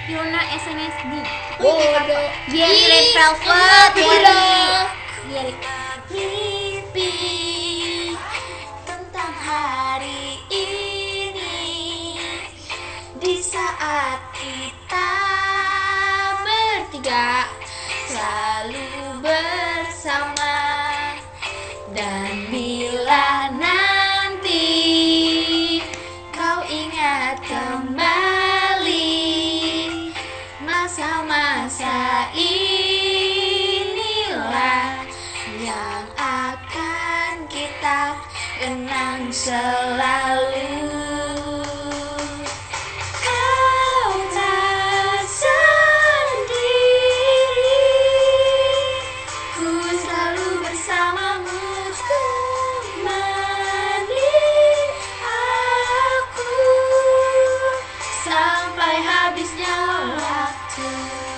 Yuna SNSD. Bodoh. Yen Red Velvet. Bodoh. Biar Mimpi tentang hari ini, di saat kita bertiga selalu bersama. Dan bila nanti kau ingat kembali masa-masa inilah yang akan kita kenang selalu. Kau tak sendiri, ku selalu bersamamu, temani aku sampai habisnya waktu.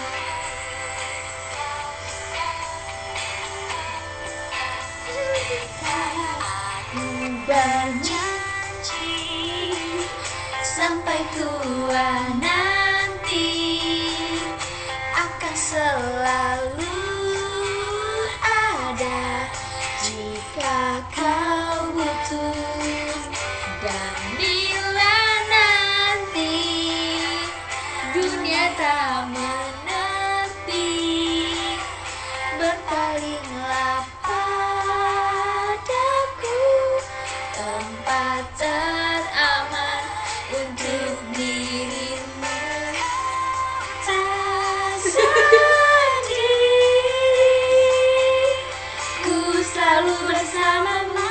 Aku berjanji sampai tua nanti akan selalu ada jika kau butuh. Dan bila nanti dunia tak menepi, berpalinglah padaku, tempat teraman untuk dirimu. Tak sendiri, ku selalu bersamamu,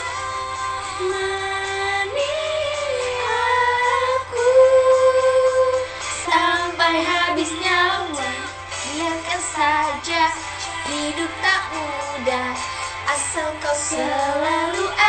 temani aku sampai habis nyawa. Biarkan saja hidup tak mudah, asal kau selalu